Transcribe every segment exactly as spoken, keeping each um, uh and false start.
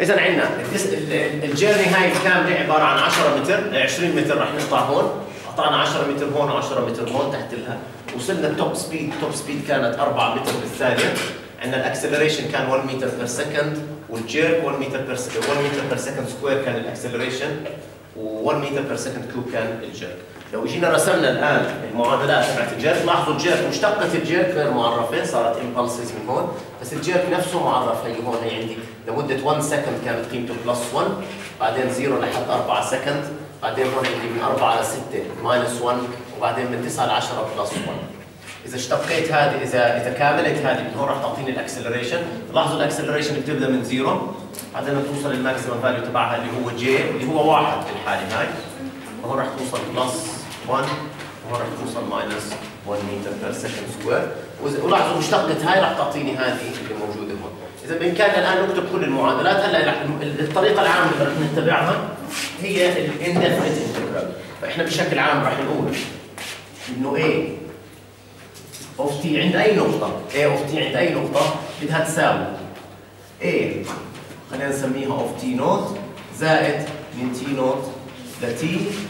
اذا عندنا الجيرني هاي كامله عباره عن عشرة متر، عشرين متر رح نقطع هون، قطعنا عشرة متر هون وعشرة متر هون تحت لها، وصلنا التوب سبيد، توب سبيد كانت أربعة متر بالثانيه. عندنا الاكسلريشن كان واحد متر بير سكند، والجيرك واحد متر بير واحد متر بير سكند سكوير كان الاكسلريشن، و1 متر بير سكند كيوب كان الجيرك. لو جينا رسمنا الان المعادلات تبعت الجيرك، لاحظوا الجيرك مشتقة الجيرك غير معرفة، صارت امبلسز من هون، بس الجيرك نفسه معرف. هي هون هي عندي لمدة واحد سكند كانت قيمته بلس واحد، بعدين صفر لحد أربعة سكند، بعدين هون عندي من أربعة ل ستة ماينس واحد، وبعدين من تسعة ل عشرة بلس واحد. إذا اشتقيت هذه، إذا إذا كاملت هذه من هون راح تعطيني الاكسلريشن. لاحظوا الاكسلريشن بتبدا من صفر، بعدين توصل للماكسيمم فاليو تبعها اللي هو جي اللي هو واحد في الحالة هاي، وهون راح توصل بلس واحد، وهون راح توصل ماينس واحد متر بير سكند سكوير. ولاحظوا مشتقة هاي راح تعطيني هذه اللي موجودة هون. إذا بإمكاننا الآن نكتب كل المعادلات. هلا الطريقة العامة اللي رح نتبعها هي الاندفنت انتجرال. فإحنا بشكل عام رح نقول إنه A of t عند أي نقطة، A of t عند أي نقطة بدها تساوي A، خلينا نسميها of t نوت زائد من t نوت ل t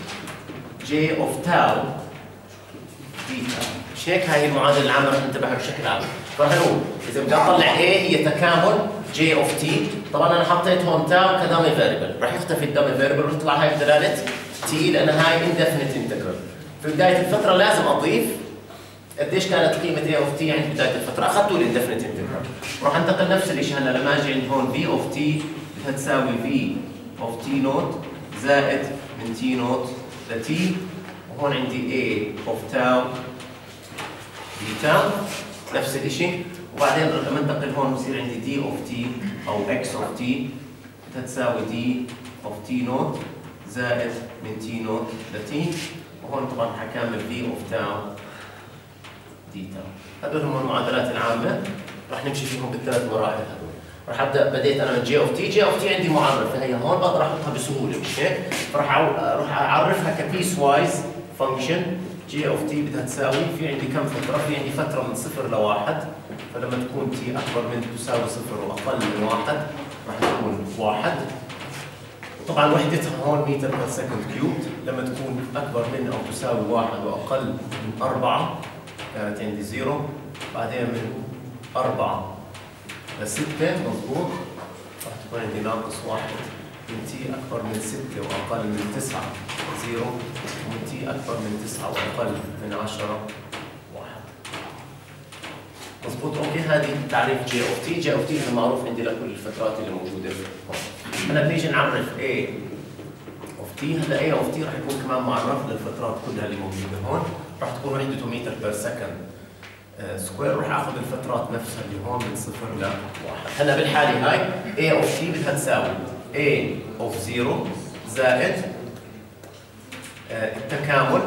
j of tau d tau. مش هيك؟ هاي المعادلة العامة رح ننتبهها بشكل عام. فرح نقول إذا بدي أطلع A هي تكامل j of t، طبعا أنا حطيت هون tau كدامي فاريبل، رح يختفي الدامي فاريبل وتطلع هاي بدلالة t لأن هاي indefinite integral. في بداية الفترة لازم أضيف قديش كانت قيمة A of t عند بداية الفترة، أخذتوا الانdefinite integral. وراح أنتقل نفس الشيء هلا لما أجي عند هون V of t بدها تساوي V of t نوت زائد من t نوت ل t، وهون عندي A of tau d tau نفس الشيء. وبعدين لما انتقل هون بصير عندي D of t أو X of t بدها تساوي D of t نوت زائد من t نوت ل t، وهون طبعا حكمل V of tau دي تاو. هذول هم المعادلات العامة، راح نمشي فيهم بالثلاث مراحل هذول. راح ابدا بديت انا من جي اوف تي، جي اوف تي عندي معرف فهي هون بقدر احطها بسهولة مش هيك؟ فراح اروح اعرفها كبيس وايز فانكشن. جي اوف تي بدها تساوي في عندي كم فترة؟ في عندي فترة من صفر لواحد، فلما تكون تي اكبر من تساوي صفر واقل من واحد راح تكون واحد. وطبعا وحدتها هون متر بير سكند كيوب، لما تكون اكبر من او تساوي واحد واقل من أربعة كانت عندي زيرو، بعدين من أربعة لستة مضبوط راح تكون عندي ناقص واحد، من تي أكبر من ستة وأقل من تسعة زيرو، ومن تي أكبر من تسعة وأقل من عشرة واحد. مضبوط أوكي. هذه تعريف جي أوف تي. جي أوف تي معروف عندي لكل الفترات اللي موجودة هون. هلا بنيجي نعرف A أوف تي. هلا A أوف تي راح يكون كمان معرف للفترات كلها اللي موجودة هون، راح تكون وحدته متر بير سكند سكوير. راح اخذ الفترات نفسها اللي هون من صفر لواحد. هلا بالحاله هاي A اوف t بدها تساوي A اوف صفر زائد التكامل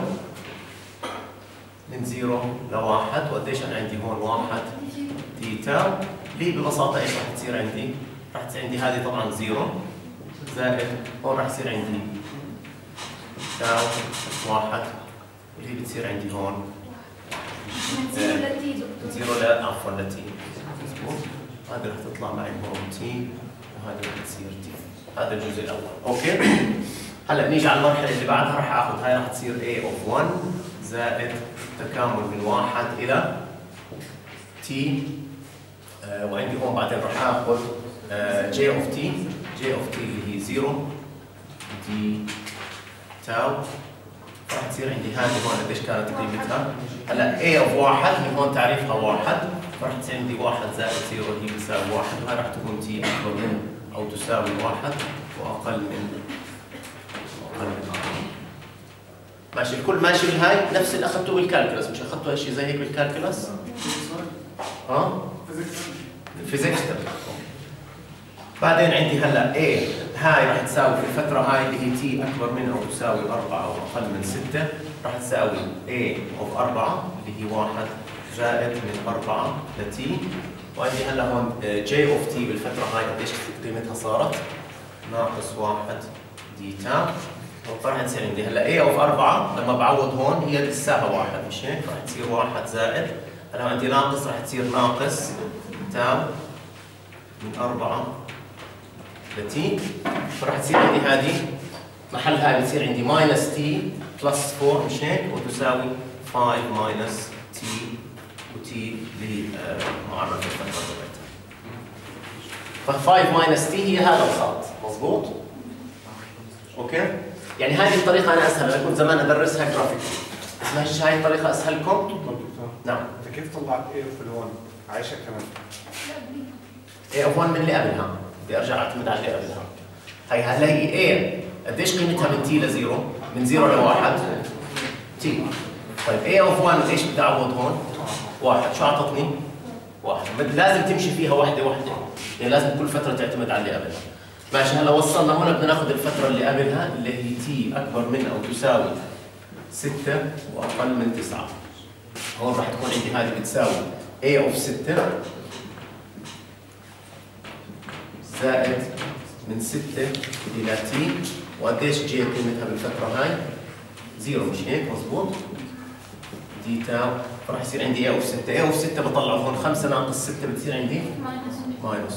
من صفر لواحد. وقديش انا عندي هون واحد دي تاو، اللي ببساطه ايش راح تصير عندي؟ راح تصير عندي هذه طبعا صفر زائد هون راح يصير عندي تاو واحد، واللي بتصير عندي هون من زيرو لتي دكتور. زيرو لا عفوا لتي. مضبوط. هذه رح تطلع معي هون تي، وهذه رح تصير تي. هذا الجزء الاول، اوكي؟ هلا بنيجي على المرحلة اللي بعدها، رح اخذ هاي رح تصير A of واحد زائد تكامل من واحد إلى تي، آه وعندي هون بعدين رح اخذ آه J of T، J of T اللي هي صفر دي تاو. راح تصير عندي هذه هون قديش كانت قيمتها؟ هلا A of واحد هي هون تعريفها واحد، فراح تصير عندي واحد زائد صفر هي بتساوي واحد، وهي راح تكون T أكبر من أو تساوي واحد وأقل من أقل من واحد. ماشي الكل ماشي بالهاي نفس اللي أخذتوه بالكالكولس، مش أخذتوا شيء زي هيك بالكالكولس؟ ها؟ الفيزيكس تبع. بعدين عندي هلا A هاي راح تساوي في الفترة هاي اللي هي T أكبر من أو تساوي أربعة وأقل من ستة، راح تساوي A of أربعة اللي هي واحد زائد من أربعة ل T. وعندي هلا هون J of T بالفترة هاي قديش قيمتها صارت؟ ناقص واحد دي تاو. وراح تصير عندي هلا A of أربعة لما بعوض هون هي لساها واحد مش هيك؟ راح تصير واحد زائد، هلا عندي ناقص راح تصير ناقص تاو من أربعة لتي، فراح تصير عندي هذه محل هاي بتصير عندي ماينس تي بلس أربعة مش هيك وتساوي خمسة ماينس تي وتي لمعرفة الفترة تبعتها. ف خمسة ماينس تي هي هذا الخط، مضبوط؟ اوكي؟ يعني هذه الطريقة أنا أسهل، أنا كنت زمان أدرسها جرافيك. اسمها ايش هاي الطريقة أسهلكم؟ نعم. أنت كيف طلعت A في الون؟ عايشة كمان. A of واحد من اللي قبلها، بدي أرجع أعتمد على اللي قبلها. هي هلا هي A قديش قيمتها من تي لزيرو؟ من زيرو لواحد تي. طيب A of واحد ايش بدي أعوض هون؟ واحد، شو أعطتني؟ واحد، لازم تمشي فيها واحدة واحدة، يعني لازم كل فترة تعتمد على اللي قبلها. ماشي هلا وصلنا هون بدنا ناخذ الفترة اللي قبلها اللي هي تي أكبر من أو تساوي ستة وأقل من تسعة. هون راح تكون عندي هذه بتساوي A of ستة زائد من ستة إلى تي، وقديش جي قيمتها بالفترة هاي؟ زيرو مش هيك مضبوط؟ دي تاو، فراح يصير عندي A of ستة، A of ستة بطلع هون خمسة ناقص ستة بتصير عندي ماينس.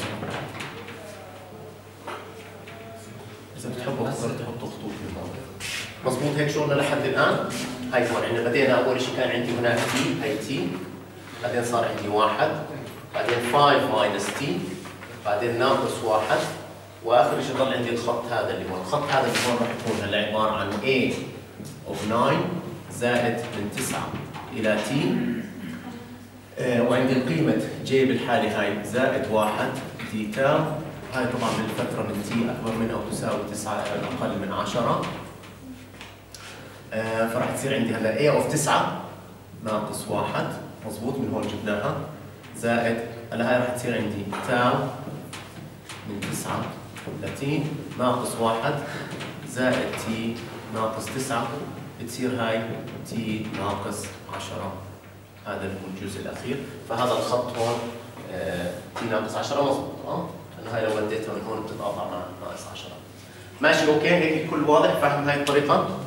إذا بتحبوا تقدروا تحطوا خطوط بالهون. مضبوط هيك شغلنا لحد الآن؟ هاي هون عندنا بدينا أول شيء كان عندي هناك تي، هي تي، بعدين صار عندي واحد، بعدين خمسة ماينس تي، بعدين ناقص واحد، واخر شيء ضل عندي الخط هذا اللي هون، الخط هذا اللي هون راح يكون هلا عباره عن A of تسعة زائد من تسعة الى T، آه وعندي قيمه J بالحاله هاي زائد واحد دي تاو، هاي طبعا بالفتره من T اكبر من او تساوي تسعة اقل من عشرة، آه فراح تصير عندي هلا A of تسعة ناقص واحد، مضبوط من هون جبناها، زائد هلا هاي راح تصير عندي تاو من تسعة ل T ناقص واحد زائد T ناقص تسعة، بتصير هاي T ناقص عشرة، هذا هو الجزء الأخير، فهذا الخط هون آه T ناقص عشرة مضبوط، اه لأنه هاي لو وديتها من هون بتتقاطع مع ناقص عشرة. ماشي اوكي هيك الكل واضح؟ فاهم هاي الطريقة؟